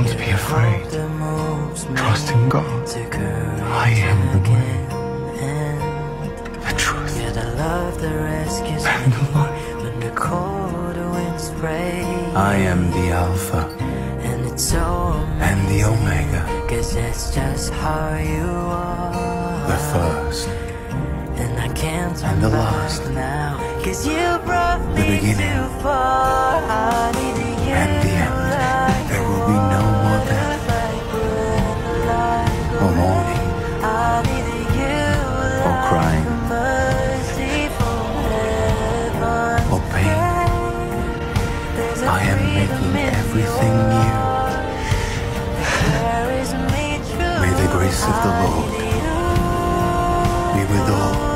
Don't be afraid. Trust in God. I am the way, the truth, and the life. I am the Alpha and the Omega, the first and the last, the beginning and the end. There will be no more death, or mourning, or crying, or pain. I am making everything new. May the grace of the Lord be with all.